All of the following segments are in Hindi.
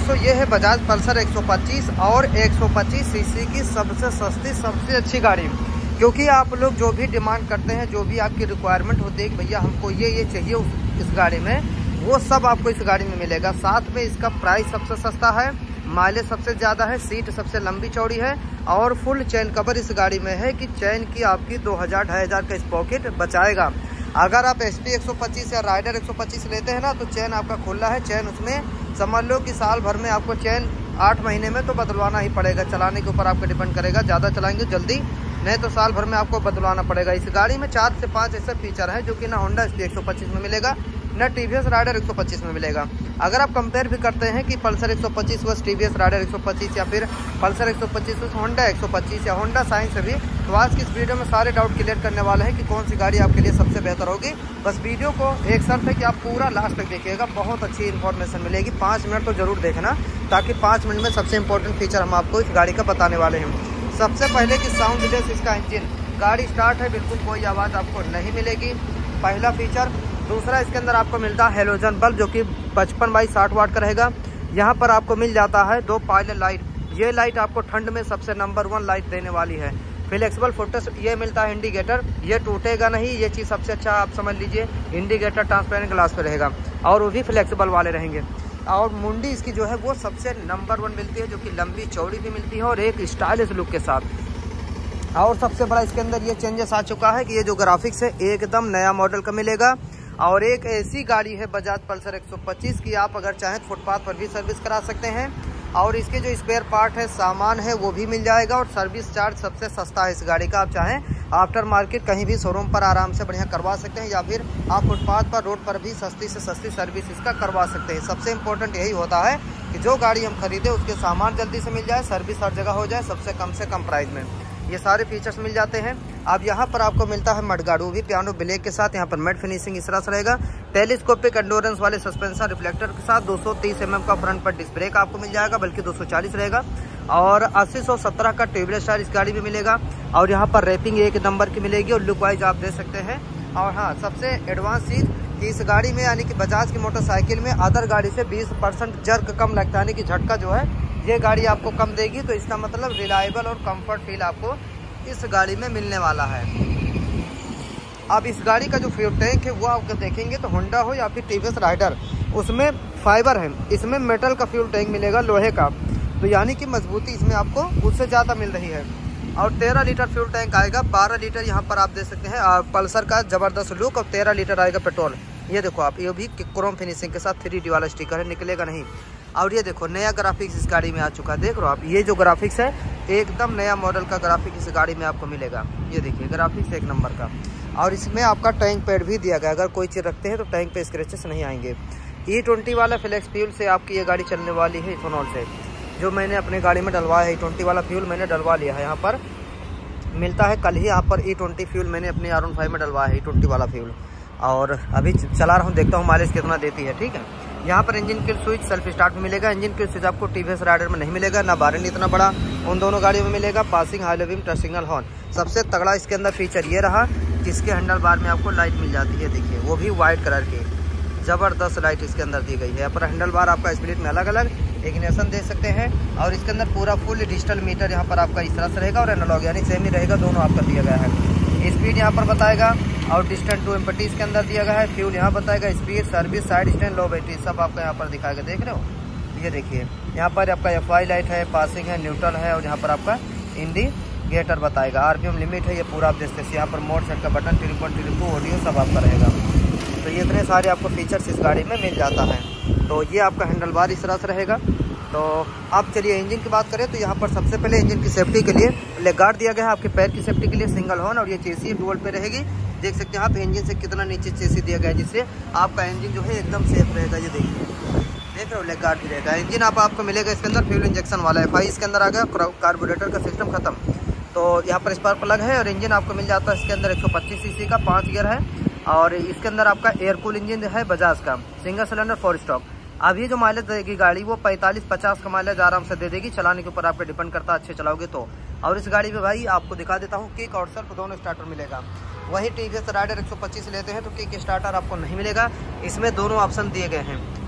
दोस्तों ये है बजाज पल्सर 125 और 125 सीसी की सबसे सस्ती सबसे अच्छी गाड़ी। क्योंकि आप लोग जो भी डिमांड करते हैं, जो भी आपकी रिक्वायरमेंट होती है कि भैया हमको ये चाहिए इस गाड़ी में, वो सब आपको इस गाड़ी में मिलेगा। साथ में इसका प्राइस सबसे सस्ता है, माइलेज सबसे ज़्यादा है, सीट सबसे लंबी चौड़ी है और फुल चैन कवर इस गाड़ी में है कि चैन की आपकी 2000-2500 का इस पॉकेट बचाएगा। अगर आप SP 125 या राइडर 125 लेते हैं ना, तो चैन आपका खुला है। चैन उसमें समझ लो कि साल भर में आपको चैन 8 महीने में तो बदलवाना ही पड़ेगा। चलाने के ऊपर आपका डिपेंड करेगा, ज़्यादा चलाएंगे जल्दी, नहीं तो साल भर में आपको बदलवाना पड़ेगा। इस गाड़ी में 4 से 5 ऐसे फीचर हैं जो कि ना होंडा SP 125 में मिलेगा, ना TVS राइडर 125 में मिलेगा। अगर आप कंपेयर भी करते हैं कि पल्सर 125 वर्स TVS राइडर 125 या फिर पल्सर 125 वर्स होंडा 125 या होंडा साइन से भी, तो आज की इस वीडियो में सारे डाउट क्लियर करने वाले हैं कि कौन सी गाड़ी आपके लिए सबसे बेहतर होगी। बस वीडियो को एक शर्त है कि आप पूरा लास्ट तक देखिएगा, बहुत अच्छी इन्फॉर्मेशन मिलेगी। 5 मिनट तो जरूर देखना, ताकि 5 मिनट में सबसे इंपॉर्टेंट फीचर हम आपको इस गाड़ी का बताने वाले हैं। सबसे पहले कि साउंड डिटेल्स, इसका इंजन, गाड़ी स्टार्ट है, बिल्कुल कोई आवाज़ आपको नहीं मिलेगी, पहला फीचर। दूसरा, इसके अंदर आपको मिलता है हेलोजन बल्ब जो कि 55/60 वाट का रहेगा। यहाँ पर आपको मिल जाता है 2 पायलट लाइट। ये लाइट आपको ठंड में सबसे नंबर 1 लाइट देने वाली है। फ्लेक्सिबल फुटरेस्ट ये मिलता है इंडिकेटर, ये टूटेगा नहीं, ये चीज़ सबसे अच्छा आप समझ लीजिए। इंडिकेटर ट्रांसपेरेंट ग्लास पे रहेगा और वो भी फ्लेक्सिबल वाले रहेंगे। और मुंडी इसकी जो है वो सबसे नंबर 1 मिलती है, जो कि लंबी चौड़ी भी मिलती है और एक स्टाइलिश लुक के साथ। और सबसे बड़ा इसके अंदर ये चेंजेस आ चुका है कि ये जो ग्राफिक्स है एकदम नया मॉडल का मिलेगा। और एक ऐसी गाड़ी है बजाज पल्सर 125 की आप अगर चाहें तो फुटपाथ पर भी सर्विस करा सकते हैं। और इसके जो स्पेयर पार्ट है, सामान है, वो भी मिल जाएगा। और सर्विस चार्ज सबसे सस्ता है इस गाड़ी का। आप चाहें आफ्टर मार्केट कहीं भी शोरूम पर आराम से बढ़िया करवा सकते हैं, या फिर आप फुटपाथ पर रोड पर भी सस्ती से सस्ती सर्विस इसका करवा सकते हैं। सबसे इम्पोर्टेंट यही होता है कि जो गाड़ी हम खरीदें उसके सामान जल्दी से मिल जाए, सर्विस हर जगह हो जाए सबसे कम प्राइस में। ये सारे फीचर्स मिल जाते हैं। अब यहाँ पर आपको मिलता है मडगार्ड, वो भी पियानो ब्लैक के साथ। यहाँ पर मैट फिनिशिंग इस तरह से रहेगा। टेलीस्कोपिक एंडोरेंस वाले सस्पेंशन रिफ्लेक्टर के साथ 230 mm का फ्रंट पर डिस्क ब्रेक आपको मिल जाएगा, बल्कि 240 रहेगा। और 80/117 का ट्यूबलेस टायर इस गाड़ी में मिलेगा। और यहाँ पर रैपिंग 1 नंबर की मिलेगी और लुक वाइज आप दे सकते हैं। और हाँ, सबसे एडवांस चीज़ कि इस गाड़ी में, यानी कि बजाज की मोटरसाइकिल में अदर गाड़ी से 20% जर्क कम लगता है, यानी कि झटका जो है ये गाड़ी आपको कम देगी। तो इसका मतलब रिलायबल और कंफर्ट फील आपको इस गाड़ी में मिलने वाला है। अब इस गाड़ी का जो फ्यूल टैंक है वो आप देखेंगे तो होंडा हो या फिर TVS राइडर, उसमें फाइबर है, इसमें मेटल का फ्यूल टैंक मिलेगा, लोहे का। तो यानी कि मजबूती इसमें आपको उससे ज़्यादा मिल रही है। और 13 लीटर फ्यूल टैंक आएगा, 12 लीटर यहाँ पर आप दे सकते हैं। पल्सर का ज़बरदस्त लुक। और 13 लीटर आएगा पेट्रोल। ये देखो आप, ये भी क्रोम फिनिशिंग के साथ 3D वाला स्टिकर है, निकलेगा नहीं। और ये देखो नया ग्राफिक्स इस गाड़ी में आ चुका है, देख रहे हो आप। ये जो ग्राफिक्स है एकदम नया मॉडल का ग्राफिक्स इस गाड़ी में आपको मिलेगा। ये देखिए ग्राफिक्स 1 नंबर का। और इसमें आपका टैंक पैड भी दिया गया, अगर कोई चीज़ रखते हैं तो टैंक पे स्क्रैचेस नहीं आएंगे। E20 वाला फ्लेक्स फ्यूल से आपकी ये गाड़ी चलने वाली है, इथेनॉल से, जो मैंने अपनी गाड़ी में डलवाया है। E20 वाला फ्यूल मैंने डलवा लिया है, यहाँ पर मिलता है। कल ही यहाँ पर E20 फ्यूल मैंने अपने R15 में डलवाया है, E20 वाला फ्यूल। और अभी चला रहा हूँ, देखता हूँ माइलेज कितना देती है। ठीक है, यहाँ पर engine kill switch self start में मिलेगा। इंजन किल स्विच आपको TVS राइडर में नहीं मिलेगा, ना बारन इतना बड़ा उन दोनों गाड़ियों में मिलेगा। Passing, high beam, touch signal, horn. सबसे तगड़ा इसके अंदर फीचर ये रहा, जिसके हैंडल बार में आपको लाइट मिल जाती है, देखिए, वो भी वाइट कलर की ज़बरदस्त लाइट इसके अंदर दी गई है। यहाँ पर हैंडल बार आपका स्प्लिट में अलग अलग इग्निशन दे सकते हैं। और इसके अंदर पूरा फुल डिजिटल मीटर यहाँ पर आपका इस तरह से रहेगा और एनालॉग यानी सेम ही रहेगा, दोनों आपका दिया गया है। स्पीड यहाँ पर बताएगा और डिस्टेंस टू एम्पटी इसके अंदर दिया गया है। फ्यूल यहाँ बताएगा, speed, service, side stand, low battery सब आपका यहाँ पर दिखाएगा, देख रहे हो। ये देखिए यहाँ पर आपका FI लाइट है, पासिंग है, न्यूट्रल है और यहाँ पर आपका इंडिकेटर बताएगा। RPM लिमिट है, ये पूरा आप देख सकते हैं। यहाँ पर मोड सेट का बटन, टेलीफोन, ऑडियो सब आपका रहेगा। तो ये इतने सारे आपको फीचर्स इस गाड़ी में मिल जाता है। तो ये आपका हैंडल बार इस तरह से रहेगा। तो आप चलिए इंजन की बात करें तो यहाँ पर सबसे पहले इंजन की सेफ्टी के लिए लेग गार्ड दिया गया है, आपके पैर की सेफ्टी के लिए सिंगल हॉर्न। और ये चेसी डुअल पे रहेगी, देख सकते हैं आप इंजन से कितना नीचे चेसी दिया गया है, जिससे आपका इंजन जो है एकदम सेफ रहेगा। ये देखिए, देख रहे हो, लेग गार्ड भी रहेगा। इंजन आपको मिलेगा इसके अंदर फ्यूल इंजेक्शन वाला है। FI इसके अंदर आ गया, कार्बोरेटर का सिस्टम खत्म। तो यहाँ पर स्पार्क प्लग है। और इंजन आपको मिल जाता है इसके अंदर 125 cc का, 5 गियर है। और इसके अंदर आपका एयर कूल इंजन है बजाज का, सिंगल सिलेंडर 4 स्टॉक। अब ये जो माइलेज देगी गाड़ी वो 45-50 का माइलेज आराम से दे देगी। चलाने के ऊपर आप पे डिपेंड करता है, अच्छे चलाओगे तो। और इस गाड़ी में भाई आपको दिखा देता हूँ, किक और सेल्फ दोनों स्टार्टर मिलेगा। वही TVS राइडर 125 लेते हैं तो किक स्टार्टर आपको नहीं मिलेगा, इसमें दोनों ऑप्शन दिए गए हैं।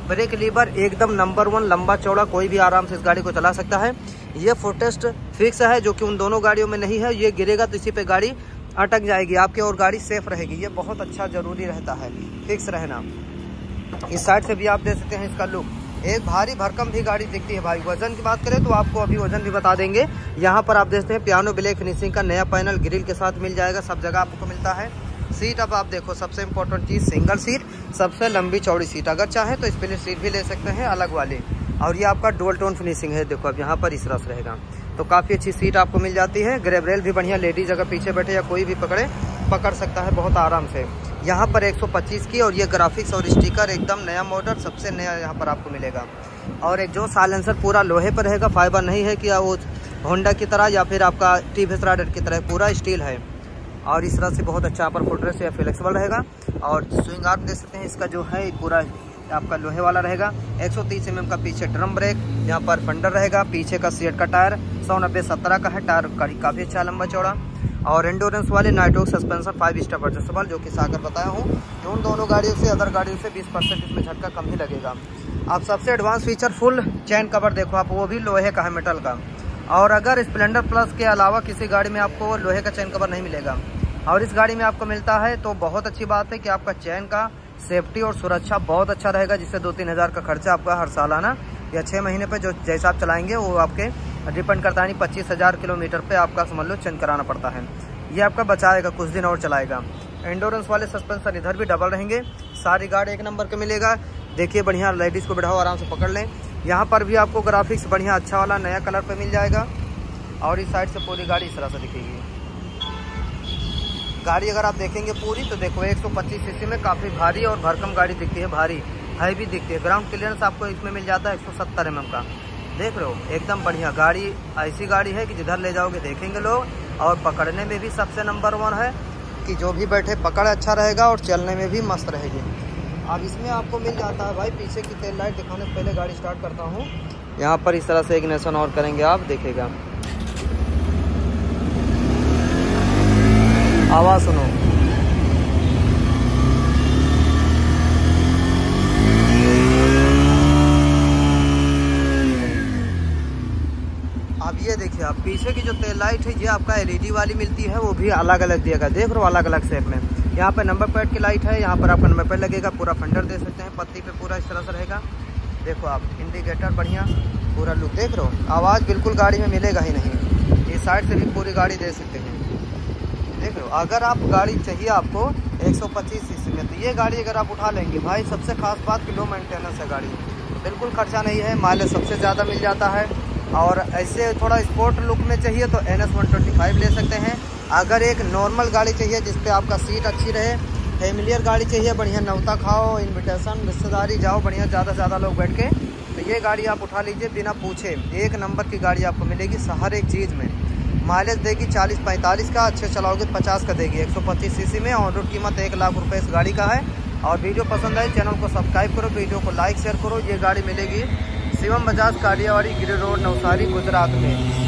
ब्रेक लीवर एकदम नंबर 1, लंबा चौड़ा, कोई भी आराम से इस गाड़ी को चला सकता है। ये फुटरेस्ट फिक्स है, जो कि उन दोनों गाड़ियों में नहीं है। ये गिरेगा तो इसी पे गाड़ी अटक जाएगी आपके और गाड़ी सेफ रहेगी। ये बहुत अच्छा जरूरी रहता है फिक्स रहना। इस साइड से भी आप देख सकते हैं इसका लुक, एक भारी भरकम भी गाड़ी दिखती है भाई। वजन की बात करें तो आपको अभी वजन भी बता देंगे। यहाँ पर आप देखते हैं पियानो ब्लैक फिनिशिंग का नया पैनल ग्रिल के साथ मिल जाएगा, सब जगह आपको मिलता है। सीट अब आप देखो, सबसे इम्पोर्टेंट चीज़ सिंगल सीट, सबसे लंबी चौड़ी सीट। अगर चाहे तो स्प्लिट सीट भी ले सकते हैं अलग वाली। और ये आपका डुअल टोन फिनिशिंग है, देखो अब यहाँ पर इस रस रहेगा, तो काफ़ी अच्छी सीट आपको मिल जाती है। ग्रैब रेल भी बढ़िया, लेडीज अगर पीछे बैठे या कोई भी पकड़ सकता है बहुत आराम से। यहाँ पर 125 की और ये ग्राफिक्स और स्टिकर एकदम नया मॉडल, सबसे नया यहाँ पर आपको मिलेगा। और एक जो साइलेंसर पूरा लोहे पर रहेगा, फाइबर नहीं है कि वो होंडा की तरह या फिर आपका टीवीएस राइडर की तरह, पूरा स्टील है। और इस तरह से बहुत अच्छा यहाँ पर फुटरेस्ट या फ्लेक्सिबल रहेगा। और स्विंग आर्म देख सकते हैं इसका जो है पूरा आपका लोहे वाला रहेगा। 130 mm का पीछे ड्रम ब्रेक, यहाँ पर फंडर रहेगा, पीछे का सीट का टायर 190/17 का है, टायर काफ़ी अच्छा लंबा चौड़ा। और एंडोरेंस वाले नाइट्रोक सस्पेंशन 5 स्टेप एडजस्टेबल, जो कि सागर बताया हूँ। उन दोनों गाड़ियों से अदर गाड़ियों से 20% इसमें झटका कम ही लगेगा। आप सबसे advance feature full chain cover देखो आप, वो भी लोहे का है, मेटल का। और अगर स्प्लेंडर प्लस के अलावा किसी गाड़ी में आपको लोहे का चैन कवर नहीं मिलेगा और इस गाड़ी में आपको मिलता है, तो बहुत अच्छी बात है कि आपका चैन का सेफ्टी और सुरक्षा बहुत अच्छा रहेगा, जिससे 2-3 हज़ार का खर्चा आपका हर सालाना या 6 महीने पे जो जैसा आप चलाएंगे वो आपके डिपेंड करता है। 25,000 किलोमीटर पे आपका समझ लो चेंज कराना पड़ता है। ये आपका बचाएगा, कुछ दिन और चलाएगा। एंडोरेंस वाले सस्पेंशन इधर भी डबल रहेंगे, सारी गाड़ी एक नंबर के मिलेगा। देखिए बढ़िया, लेडीज़ को बिठाओ आराम से पकड़ लें। यहाँ पर भी आपको ग्राफिक्स बढ़िया अच्छा वाला नया कलर पे मिल जाएगा। और इस साइड से पूरी गाड़ी इस तरह से दिखेगी। गाड़ी अगर आप देखेंगे पूरी तो देखो 125 सीसी में काफ़ी भारी और भरकम गाड़ी दिखती है, भारी हैवी दिखती है। ग्राउंड क्लियरेंस आपको इसमें मिल जाता है 170 mm का, देख रहे हो एकदम बढ़िया गाड़ी। ऐसी गाड़ी है कि जिधर ले जाओगे देखेंगे लोग, और पकड़ने में भी सबसे नंबर 1 है कि जो भी बैठे पकड़ अच्छा रहेगा और चलने में भी मस्त रहेगी। अब इसमें आपको मिल जाता है भाई पीछे की टेल लाइट। दिखाने से पहले गाड़ी स्टार्ट करता हूँ। यहाँ पर इस तरह से इग्निशन और करेंगे आप, देखेगा आवाज़ सुनो। अब ये देखिए आप पीछे की जो टेल लाइट है, ये आपका LED वाली मिलती है, वो भी अलग अलग दिएगा, देख रहे हो अलग अलग शेप में। यहाँ पर नंबर प्लेट की लाइट है, यहाँ पर आपका नंबर प्लेट लगेगा। पूरा फंडर दे सकते हैं, पत्ती पे पूरा इस तरह से रहेगा। देखो आप इंडिकेटर बढ़िया, पूरा लुक देख रहे हो। आवाज़ बिल्कुल गाड़ी में मिलेगा ही नहीं। इस साइड से भी पूरी गाड़ी दे सकते हैं, देख लो। अगर आप गाड़ी चाहिए आपको 125 सीसी में, तो ये गाड़ी अगर आप उठा लेंगे भाई, सबसे खास बात कि लो मेंटेनेंस है गाड़ी, बिल्कुल खर्चा नहीं है, माइलेज सबसे ज़्यादा मिल जाता है। और ऐसे थोड़ा स्पोर्ट लुक में चाहिए तो NS 125 ले सकते हैं। अगर एक नॉर्मल गाड़ी चाहिए जिसपे आपका सीट अच्छी रहे, फैमिलियर गाड़ी चाहिए, बढ़िया नौता खाओ, इन्विटेशन रिश्तेदारी जाओ बढ़िया, ज़्यादा से ज़्यादा लोग बैठ के, तो ये गाड़ी आप उठा लीजिए बिना पूछे। एक नंबर की गाड़ी आपको मिलेगी हर एक चीज़ में। माइलेज देगी 40-45 का, अच्छे चलाओगे 50 का देगी 125 सीसी में। और कीमत 1 लाख रुपए इस गाड़ी का है। और वीडियो पसंद आए चैनल को सब्सक्राइब करो, वीडियो को लाइक शेयर करो। ये गाड़ी मिलेगी शिवम बजाज कालियावाड़ी गिरी रोड, नवसारी, गुजरात में।